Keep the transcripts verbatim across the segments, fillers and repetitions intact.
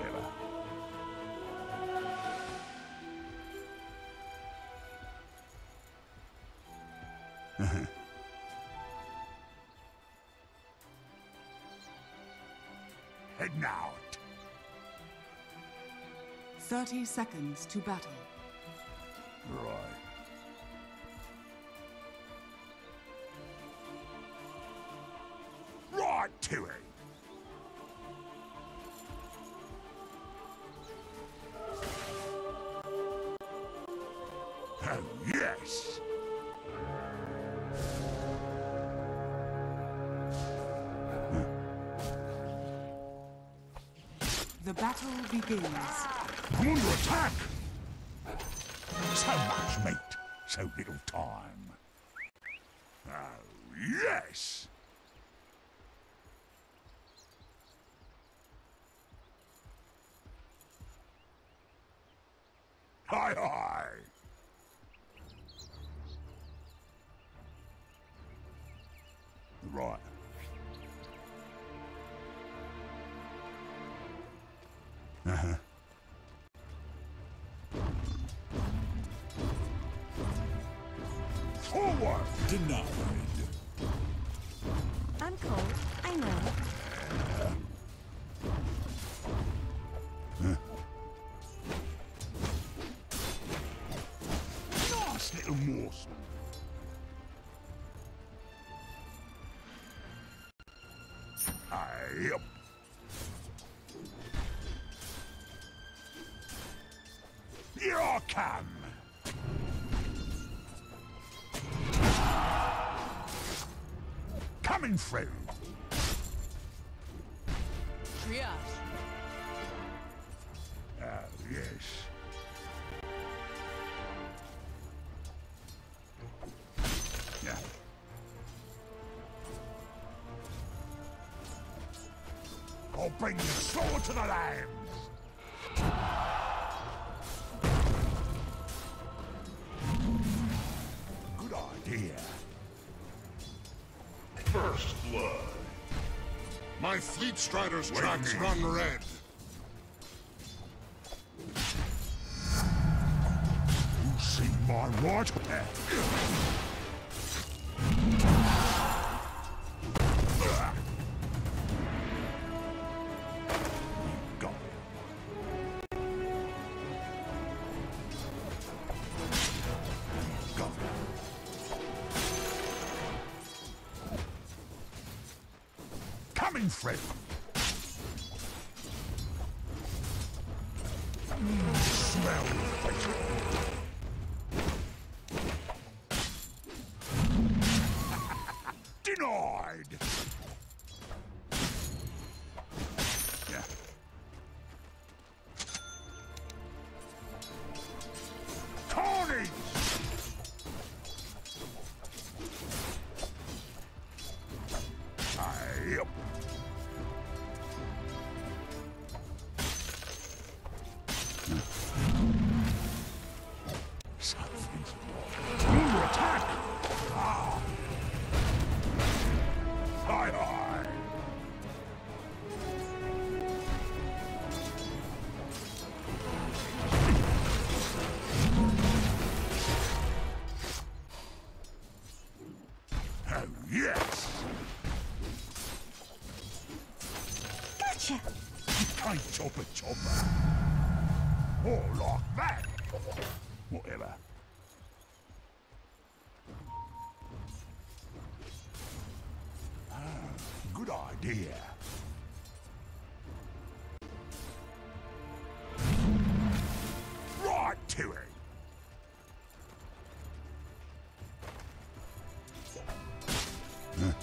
Whatever. Heading out. Thirty seconds to battle. Right. Right to it. Oh, yes. The battle begins. I'm under attack! So much meat, so little time. Oh, yes! Hi, hi! Right. Uh-huh. Forward! Denied. I'm cold, I know. Huh. Nice little morsel. Aye, up. Here I come! Coming through! Triage. Oh, yes. Yeah. I'll bring the sword to the lambs! Good idea. First blood. My fleet strider's tracks run red. You see my right? Got it. Got it. Coming through. Mm, smell it. Denied. Yeah. Carnage. Aye, yep. Something's wrong. Under attack! Ah. Hi, hi! Oh, yes! Gotcha! You can't chop a chopper. More like that. Whatever. Ah, good idea. Right to it. Huh?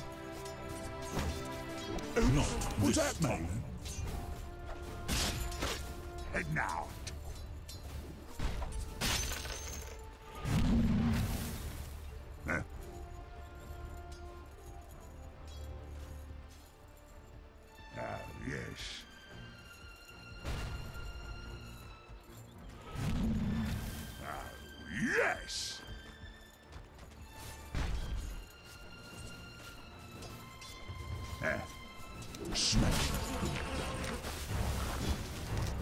Not what's that mean? Heading out. Huh? Oh, yes. Oh, yes! Eh. Smell.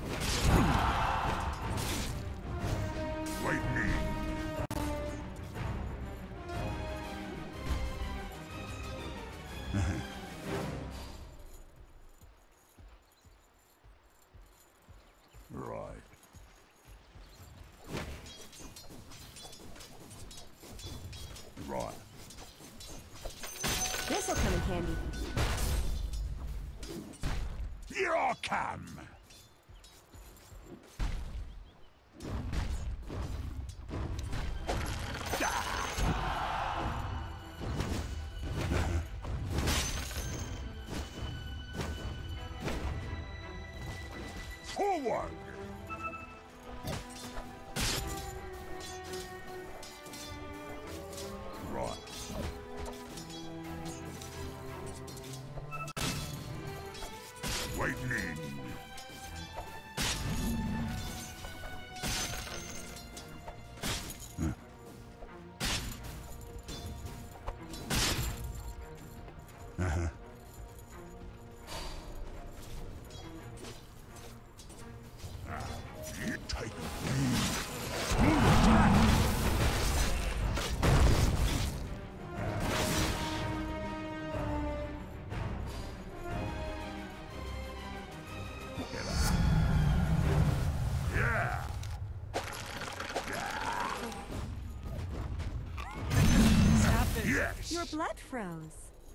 Here I come. Forward! Right. Waiting in. Uh-huh. You take Yeah. Stop it. Yes. Your blood froze.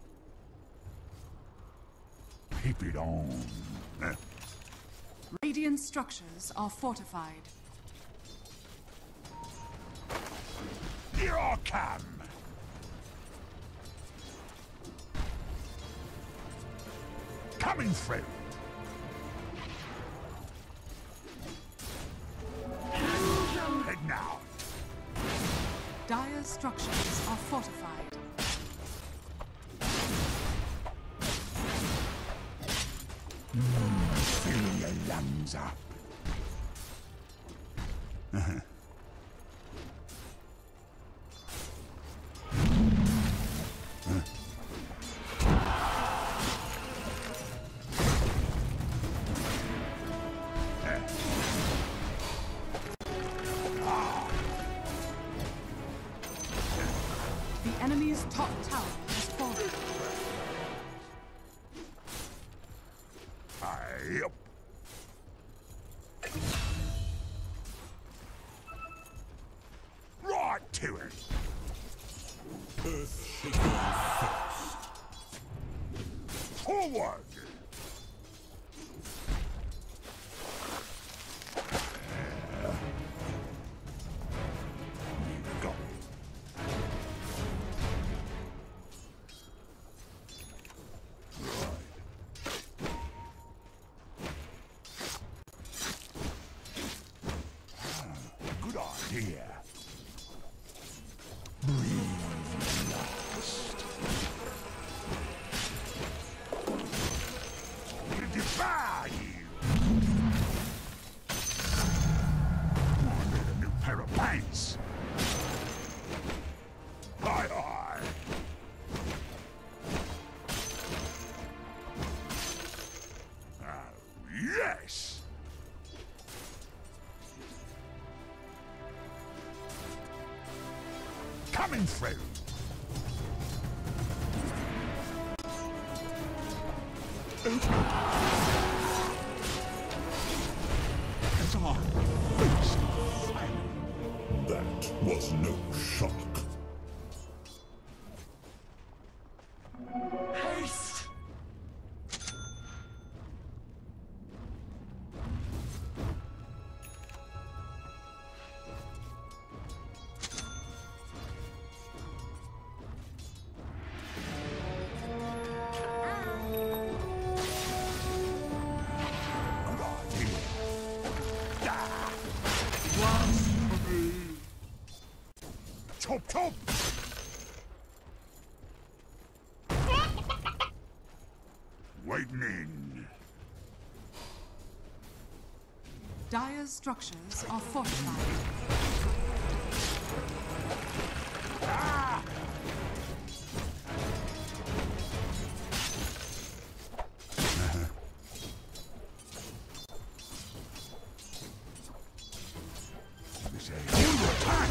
Keep it on. Uh, Radiant structures are fortified. Here I come. Coming through. Head now. Dire structures are fortified. Fill your lungs up. The enemy's top tower has fallen. Yep. Right to it. Forward. You got it. Good idea. Breathe last. We'll devour you. I need a new pair of pants. Aye, aye. Oh, yes. Coming through. As I face the fire. That was no shock. Haste! Good idea. Ah! Once for me. Chop, chop! Waiting in. Dire structures are fortified. Ah! This is under attack.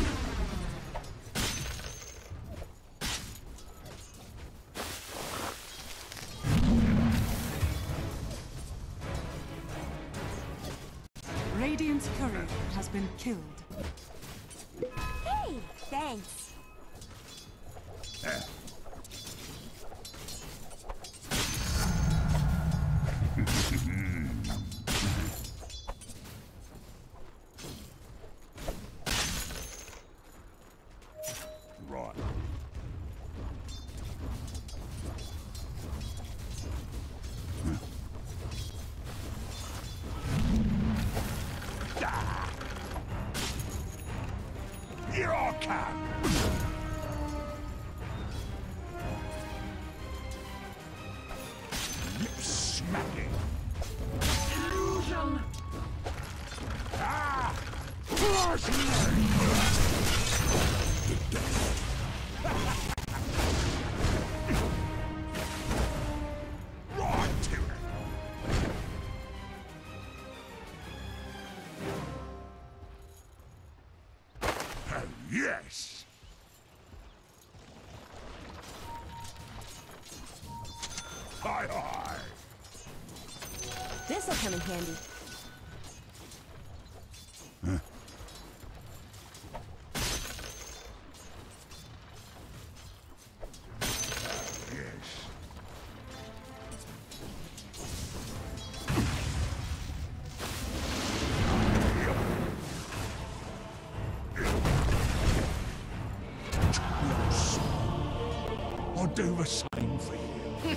Radiant's courier has been killed. Hey, thanks. Eh. First name! Right to it! Oh, yes! Hi, hi! This'll come in handy. Yes. Yes. I'll do the same for you.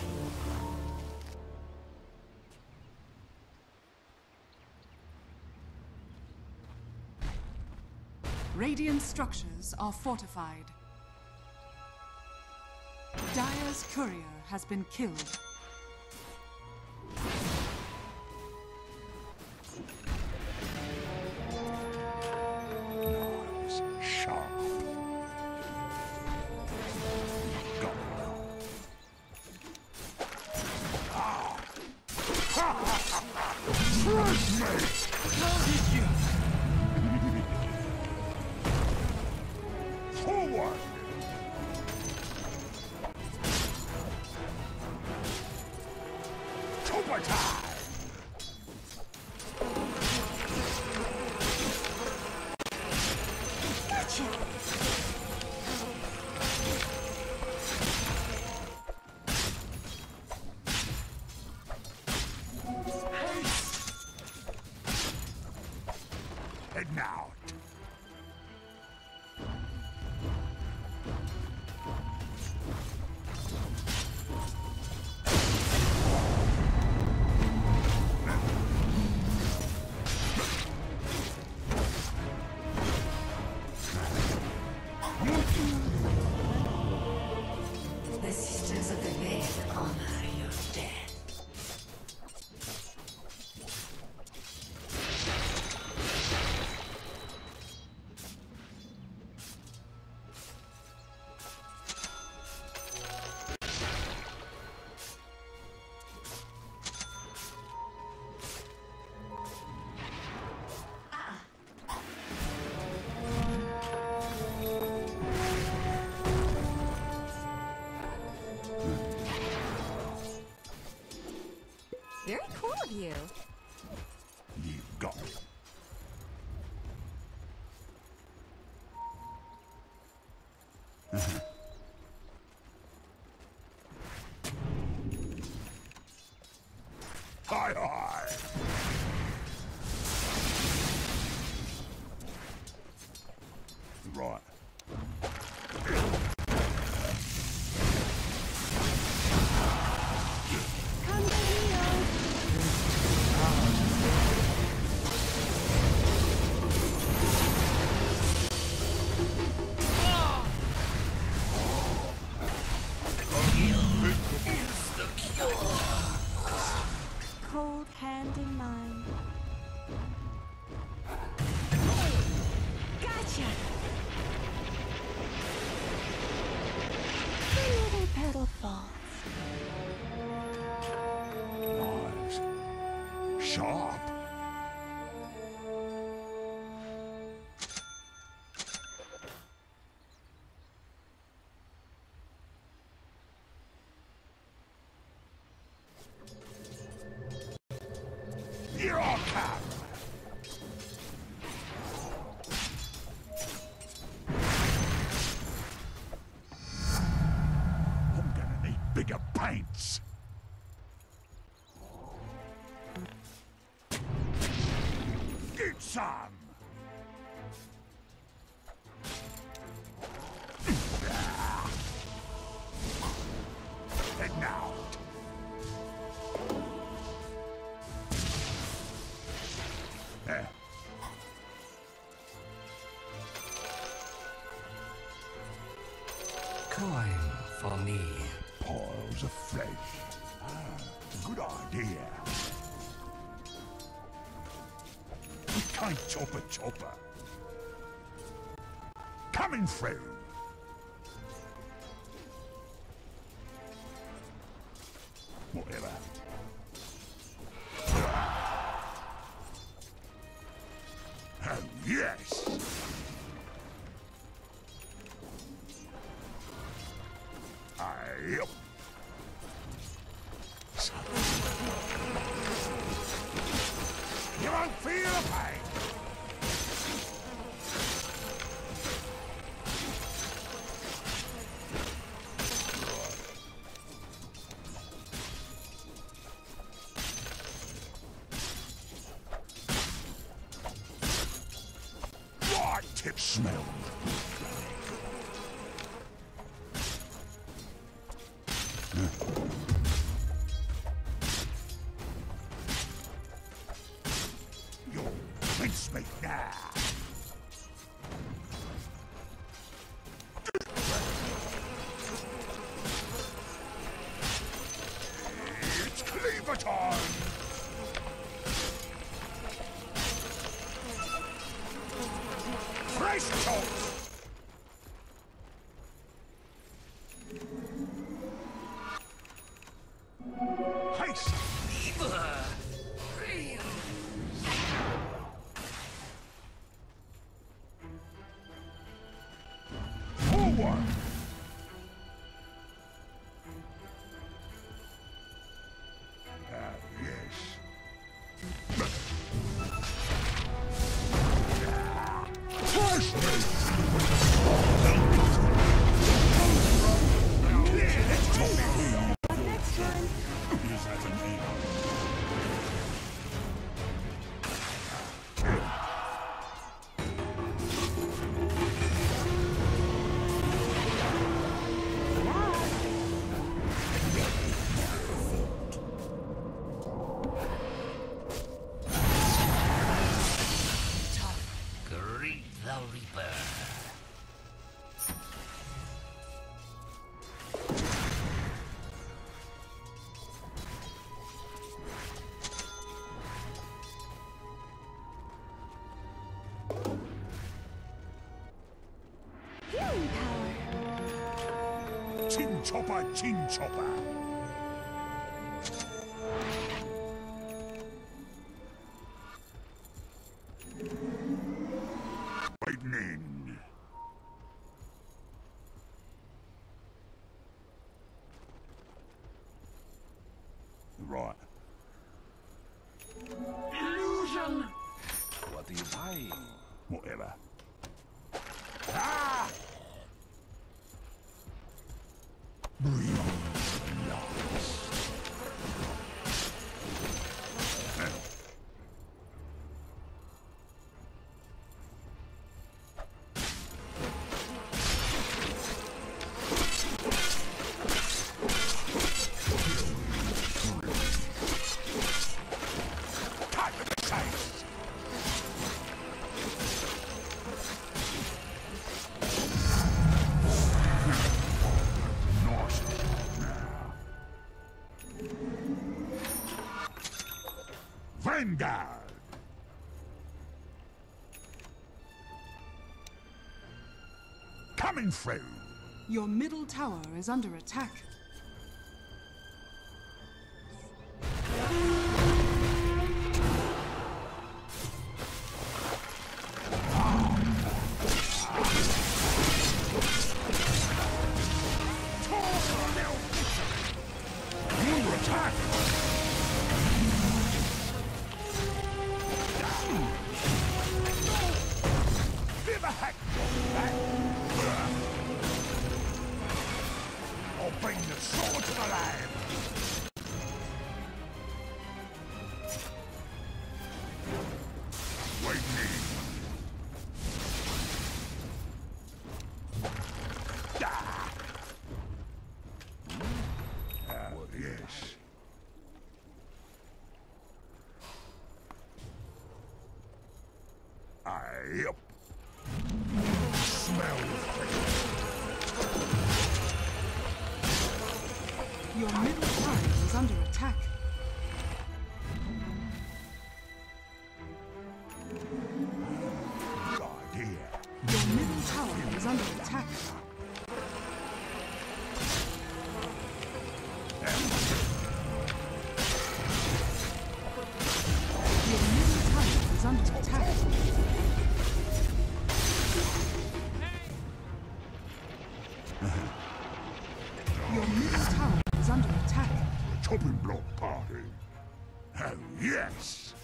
Radiant structures are fortified. Dire's courier has been killed. Nice. Sharp. Got it. Ah. Trust me! How did you? Forward! Chopper time! Gotcha! Heading out. The Sisters of the Faith honor your death. Very cool of you. You've got it. Hi, hi! Right. Come to heel. Cold hand in mine. Gotcha! The little petal falls. Nice. Sharp. Here I come. I'm gonna need bigger paints. Get some. Heading out. Eh. Coin for me. Piles of flesh. Ah, good idea. We can't chop a chopper. Coming through. Whatever. Oh, yes! I... You won't feel the pain! Right tip smell. You'll rinse me now. It's cleaver time. Fresh toast. Haste. Forward. Ah, yes. Push me. Next one. Is that an aim? Greet the Reaper. Healing power. Chin chopper, chin chopper. Lightning. Right. Illusion! What are you buying? Whatever. Ah! Breathe. Time to be chased. Nice. Vanguard. Coming through. Your middle tower is under attack. Under attack. Give a heck. I'll bring the sword to the land. Lightning. Ah. Ah, yes. I smell Your middle tower is under attack. good idea. Your middle tower is under Oh, yes!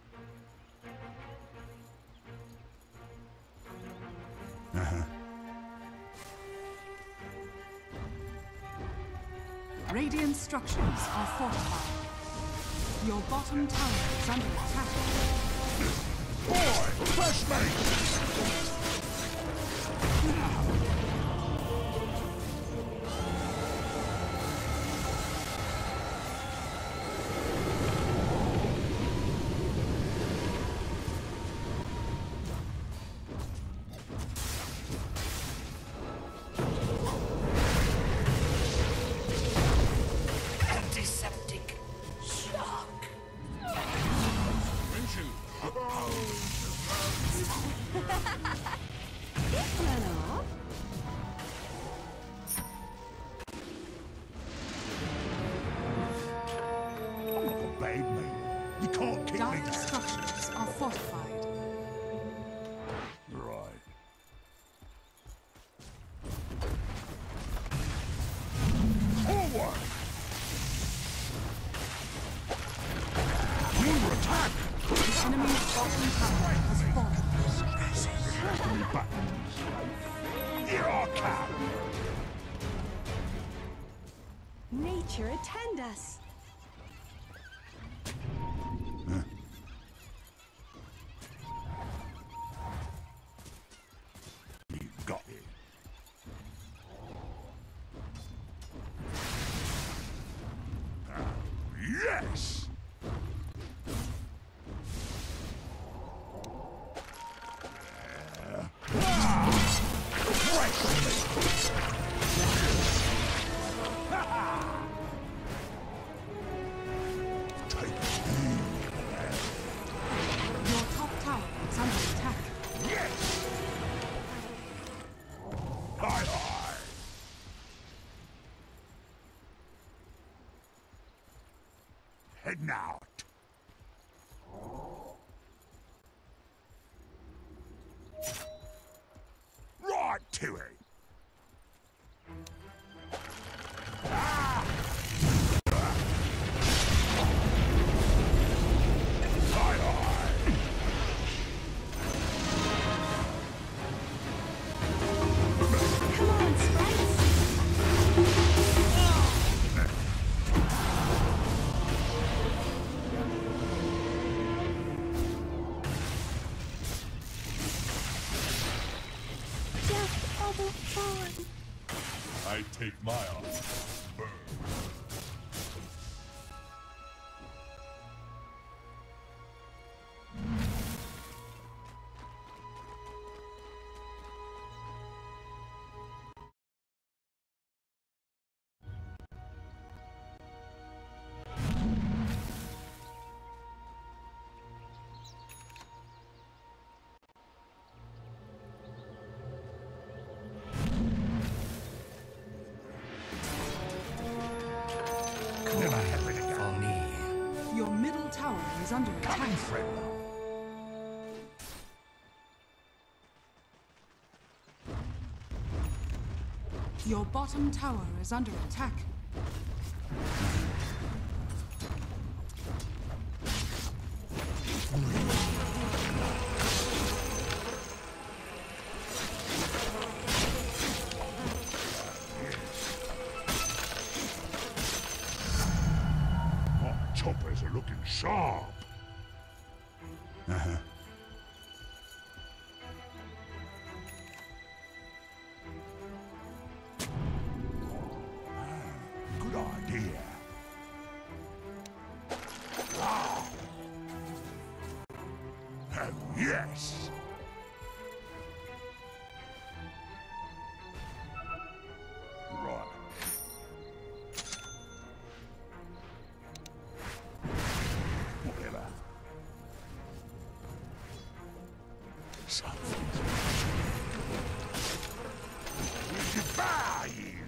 Uh-huh. Radiant structures are fortified. Your bottom tower is under attack. Boy, fresh mate! Antiseptic shock. Mention. Hello. I'm not a babe, mate. You can't keep me Dire down. structures are fortified. Right. Forward! Under attack! The enemy's bottom tower has fallen. Has to be buttons. Here I come! Nature attend us. You got it. Ah, yes! Ah! Break me! Take heed. Your top tower is under attack. Yes! Aye, aye! Heading out. Right to it. Ah! Aye, aye! Come on, sprites. Just other fun. I take my off. Burn. Never happen again. For me. Your middle tower is under Coming, attack. friend. Your bottom tower is under attack. My choppers are looking sharp. Uh-huh. Ah, good idea. Ah. Oh, yes. Right. Whatever. Something. Goodbye, you.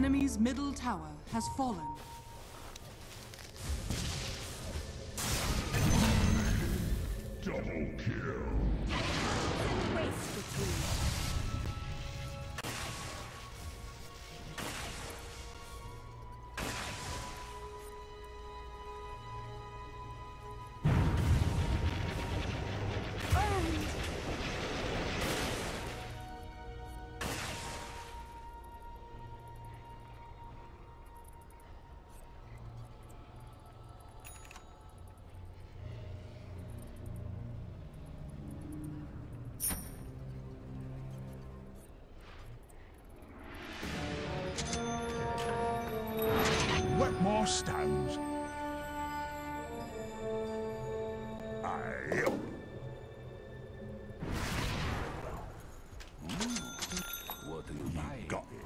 enemy's middle tower has fallen. Double kill. Waste between. More stones. Aye. What do you buy? Got it.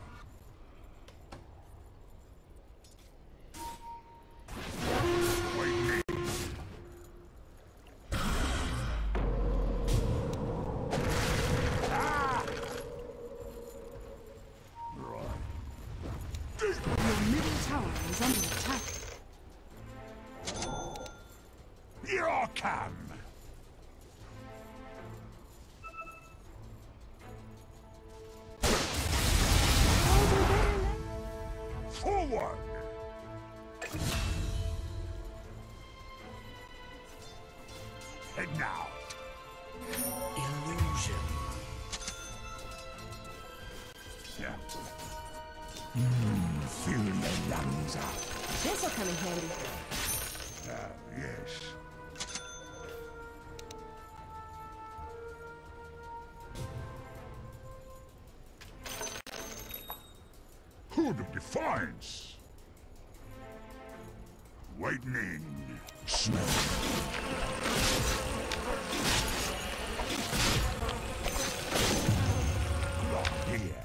Wait. Ah! Right. Your middle tower is under attack. Here I come. Forward. And now. Illusion. Yeah. Mm, fill your lungs up. This'll come in handy. Ah, yes. Hood of Defiance. Lightning. Smell. Lock here.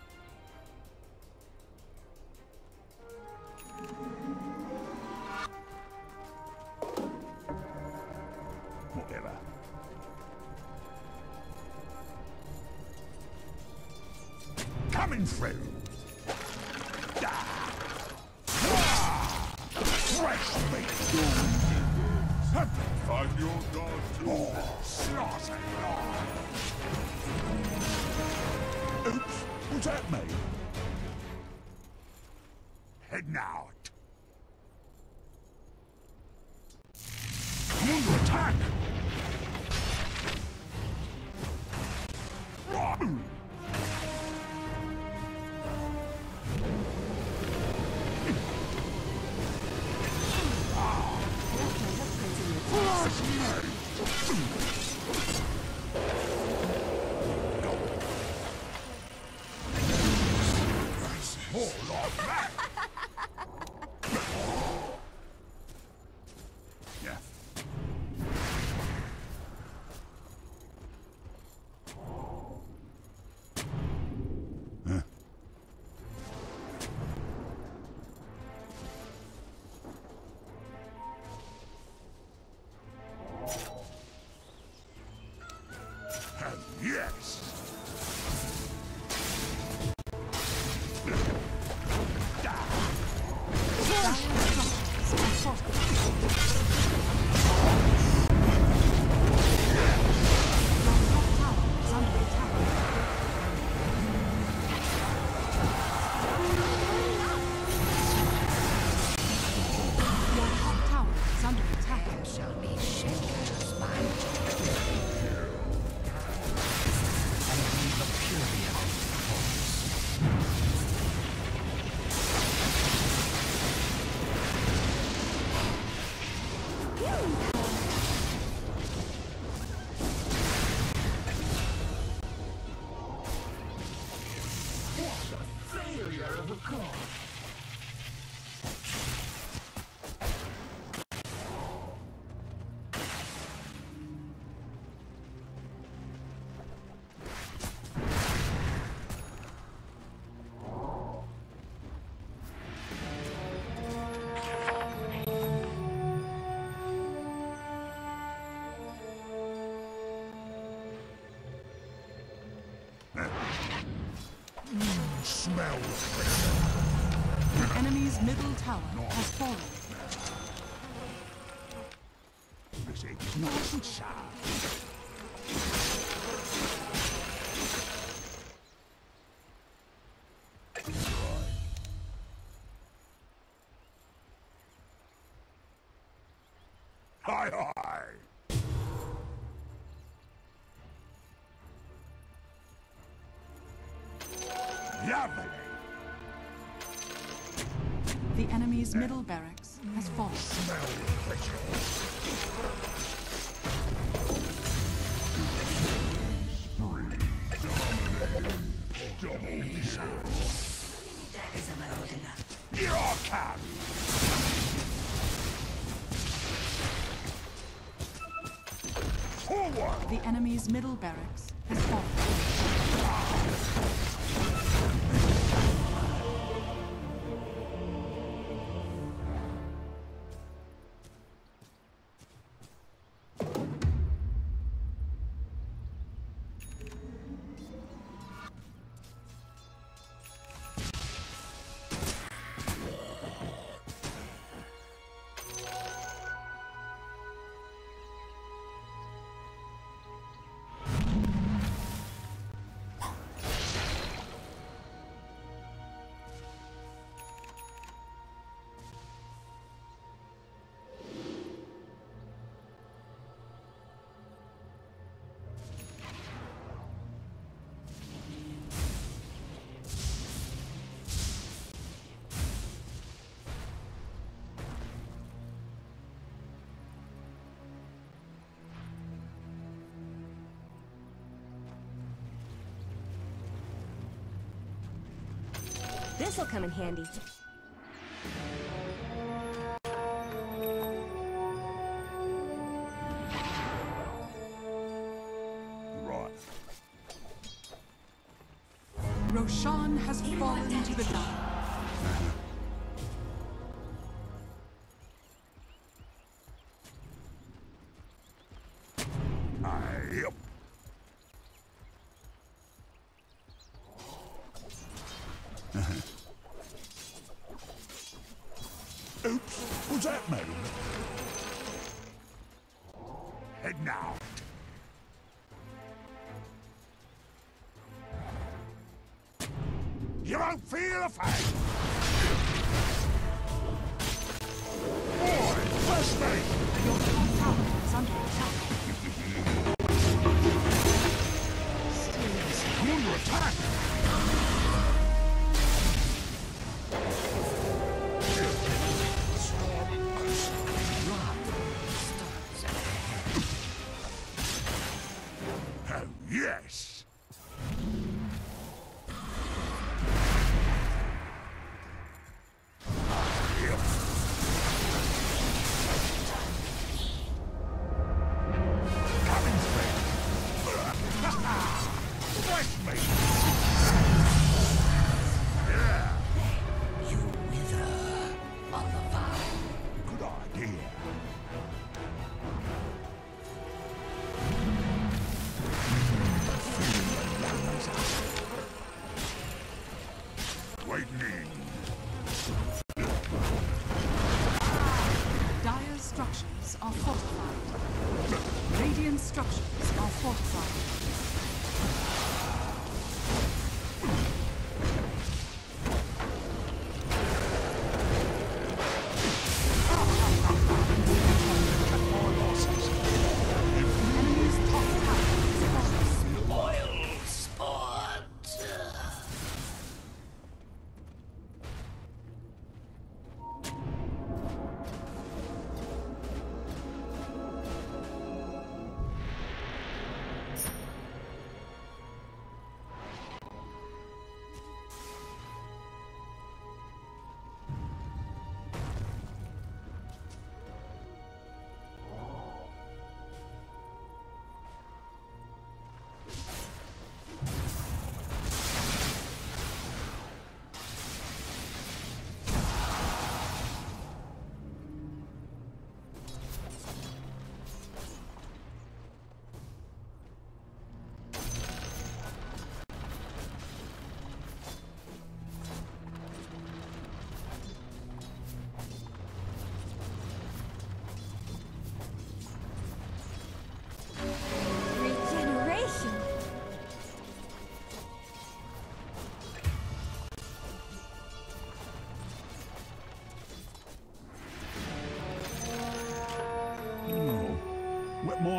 Whatever. Coming through. Ah. Ah. Fresh meat. Find your god too. Oh, slaughter. Oops, what's that mean? Heading out. I'm under attack. Ah. More like that. Yeah. Huh. Hell yes. Shall be shakers by and leave the fury of failure of a god. Smell. enemy's middle tower has fallen. This is nice and sharp. Hi, hi. Lovely. The enemy's middle barracks has fallen. Smell refreshing. Double shot. Your cat. Forward. The enemy's middle barracks has fallen. This'll come in handy. Right. Roshan has fallen to the dark. Yep. Oops, was that me? Head now. You won't feel a fight. Boy, first mate. Your top tower is under attack. I'm under attack. Oh, yes. Yep. Coming straight. Bless me. Yeah. You wither on the vine. Good idea. Lightning. Dire structures are fortified. Radiant structures are fortified. Enemy's top tower is fallen. Oil spot.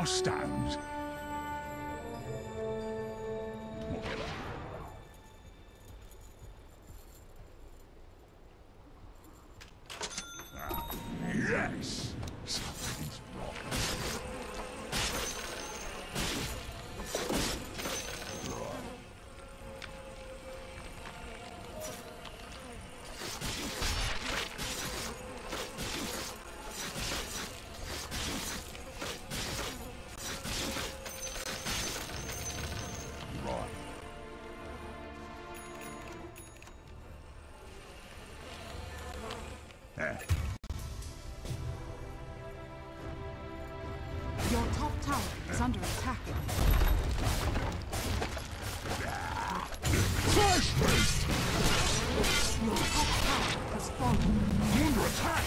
more stones. Whatever. Ah, yes! Something's wrong. Right. Eh. Your top tower is under attack. Flash beast! Your top tower has fallen. Under attack!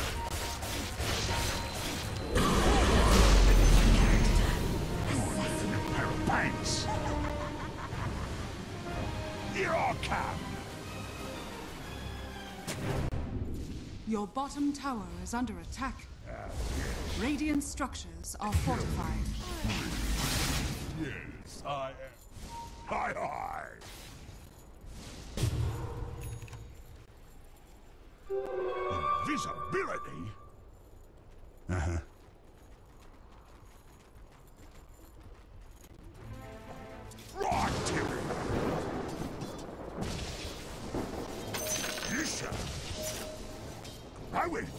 You're living a pair of pants! Here I come! Your bottom tower is under attack. Radiant structures are fortified. Yes, I am. Hi, hi! Invisibility? Uh-huh. Right, Terry! Yes, sir! I will!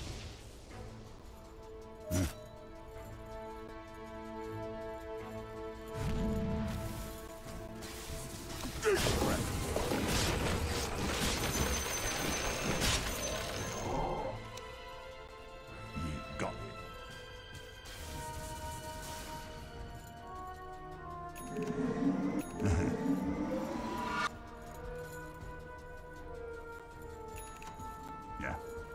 You got it. Yeah.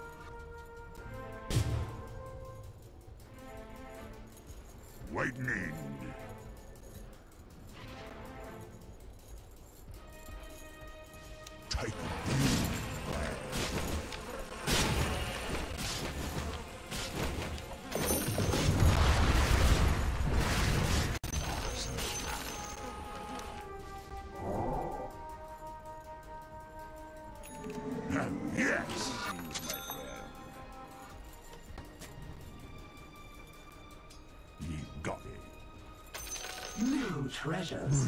Waiting in. Take a view. Yes! You got it. New treasures.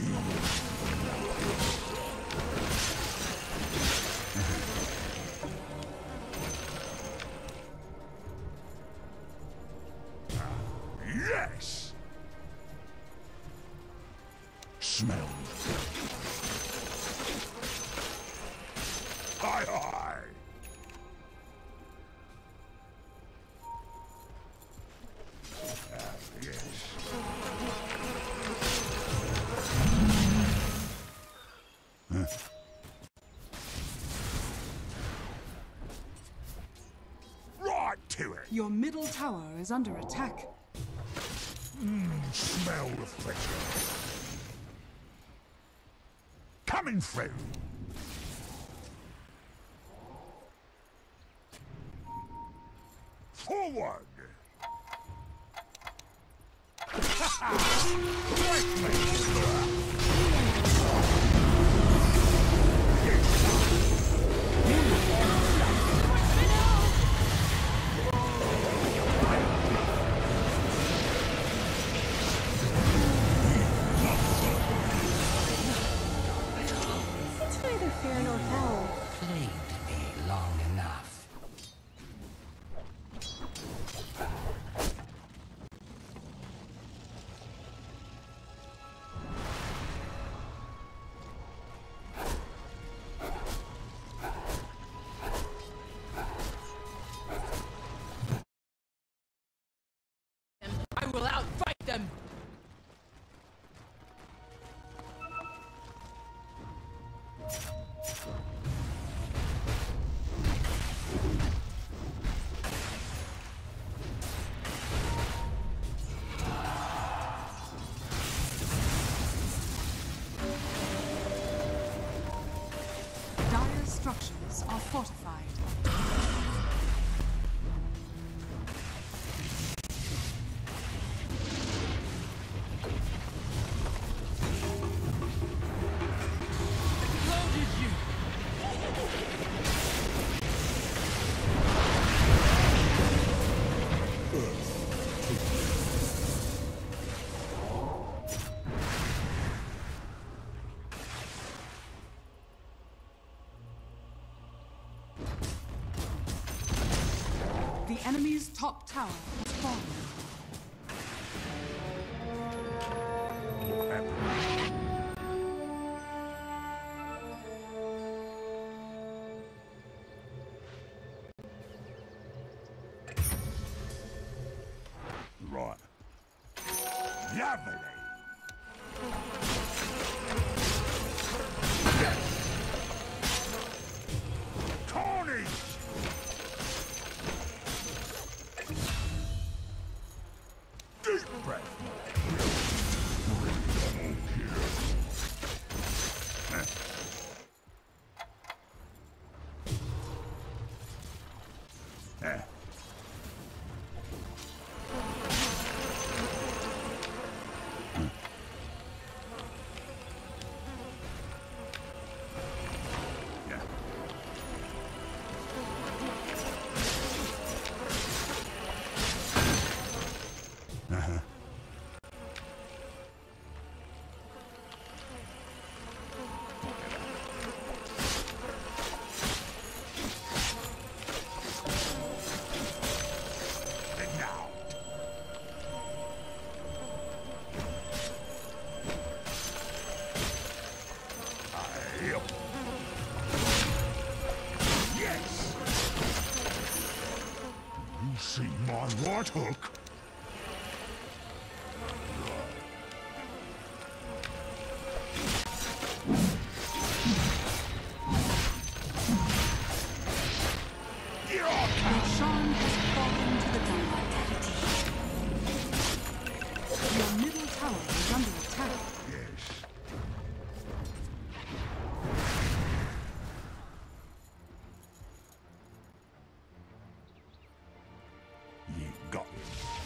Yes! Smell. Hi, hi! Ah, yes. Right to it! Your middle tower is under attack. Smell refreshing. Coming through. Forward. Break me. It's neither fear nor foul. Plagued me long enough. The enemy's top tower has fallen. Right. Lovely. Yes. Carnage. Deep breath. Eh. See my right hook? Roshan has fallen to the ground. Your middle tower is under attack. Yes. You got it.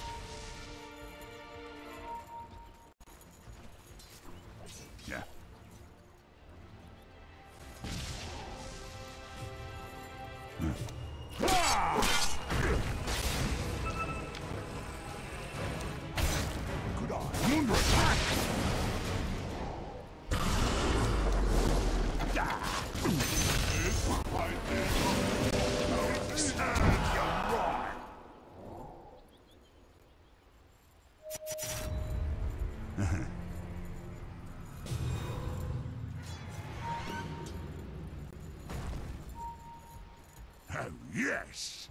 Yeah. Hmm. Ah! Good eye. I'm under attack. Ah! Oh, yes!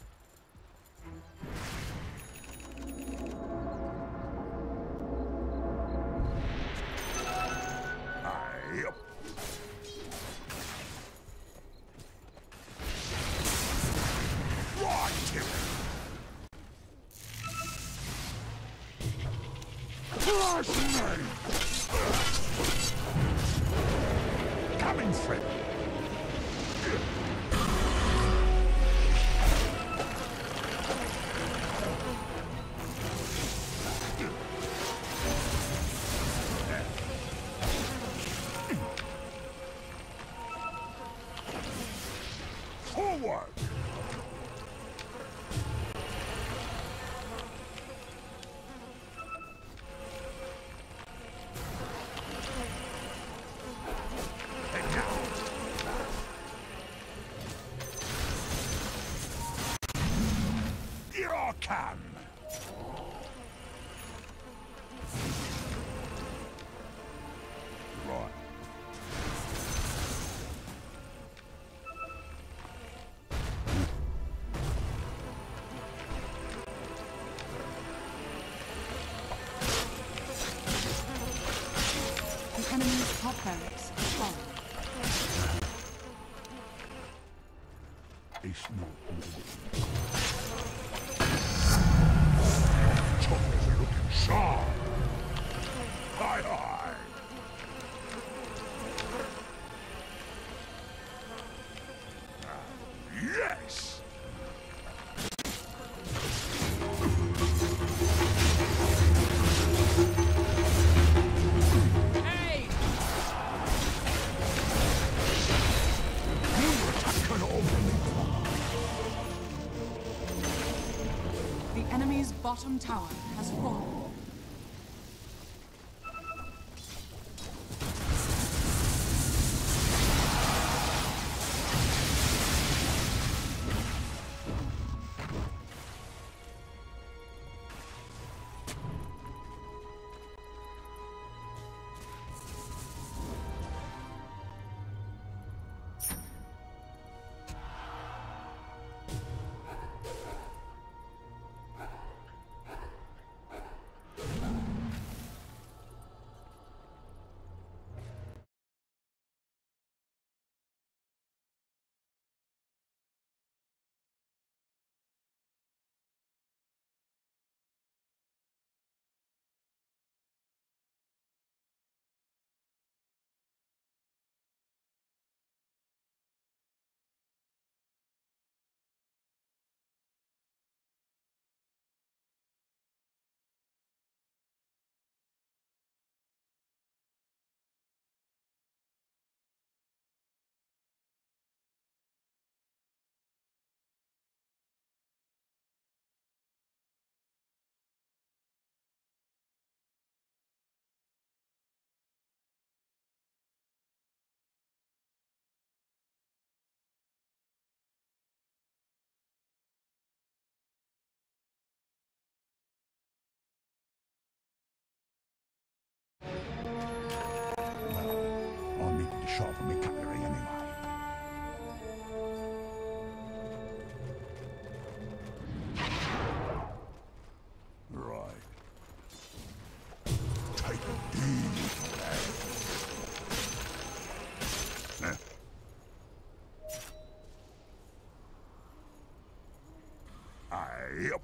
Aye. Right, Timmy! Crush me! Coming through! Forward! And now! Here I come! Right. The enemy's top barracks has fallen. It's not Choppers are looking sharp. Hi, hi. Yes. The enemy's bottom tower has fallen. sharpen my cutlery anyway. Right. Take a deep breath. Huh? Aye, yep.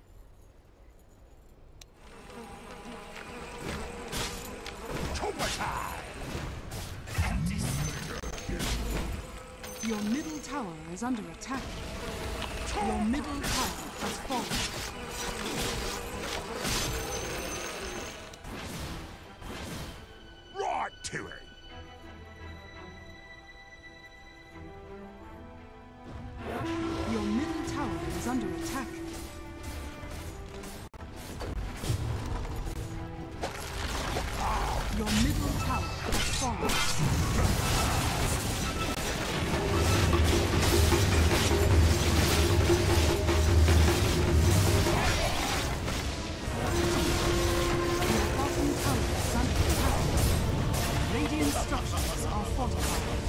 Your middle tower is under attack. Your middle tower has fallen. Right to it. Your middle tower is under attack. Your middle tower has fallen. Radiant structures are fortified.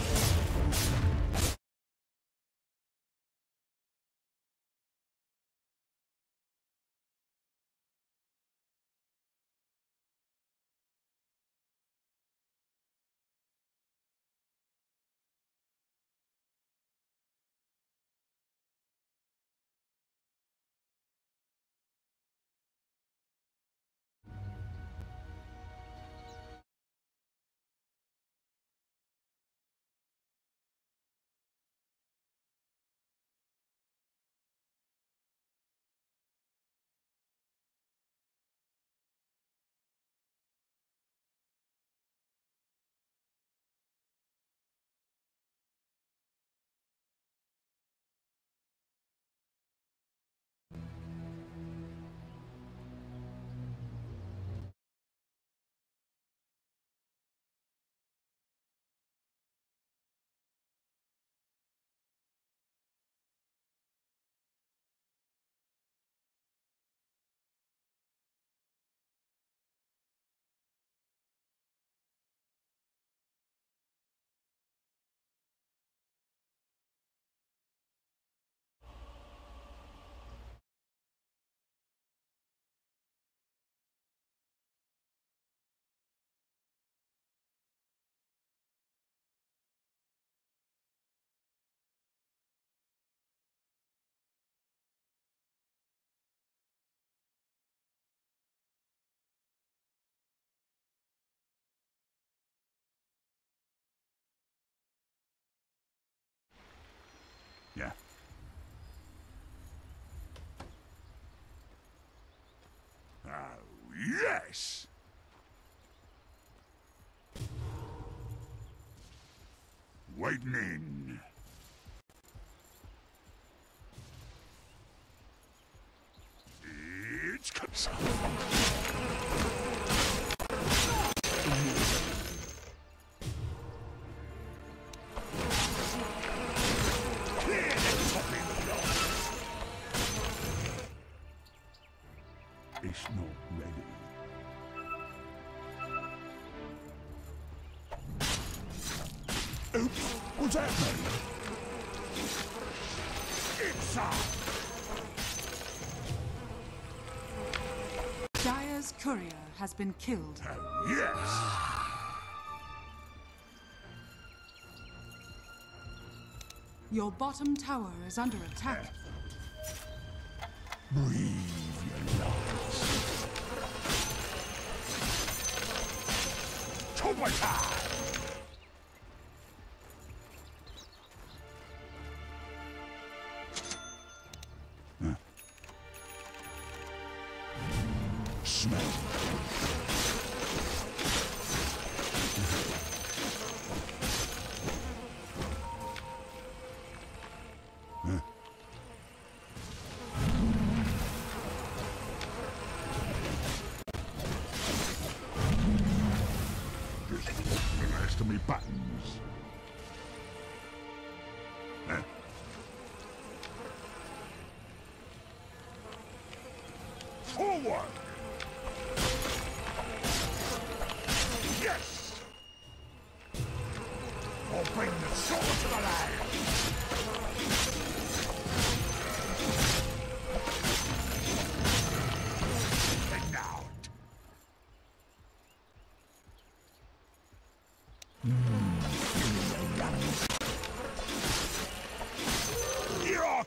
Yeah. Oh, yes! Waiting in. It's cut. It's not ready. Oops, what's that mean? It's up! Dire's courier has been killed. Oh, yes! Your bottom tower is under attack. Breathe your lungs. Tobata! Huh. Smell. Huh. The rest of me buttons. Huh. Forward! Yes!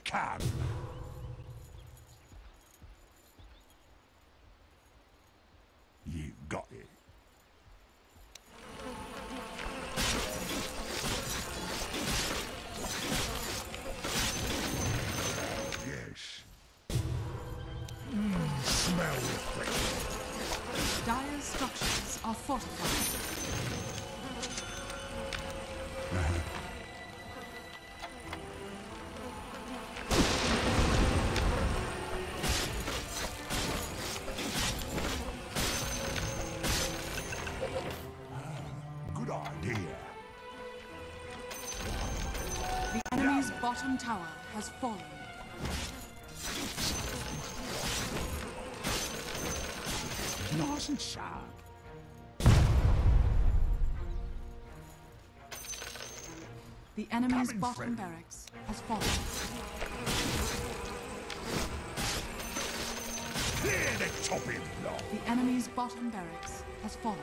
can. You got it. Yes. Mm, smell refreshing. Dire's structures are fortified. Good idea. The enemy's bottom tower has fallen. Nice and sharp. The enemy's Coming, bottom friend. barracks has fallen. Clear the chopping block. The enemy's bottom barracks has fallen.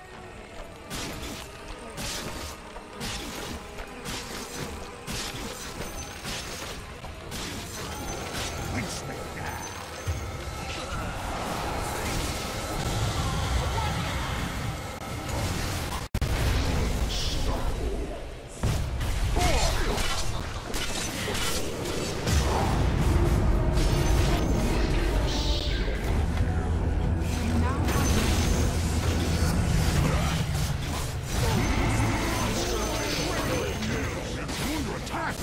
Rinse me now. You now have Under attack.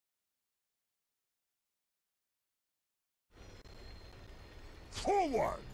Forward!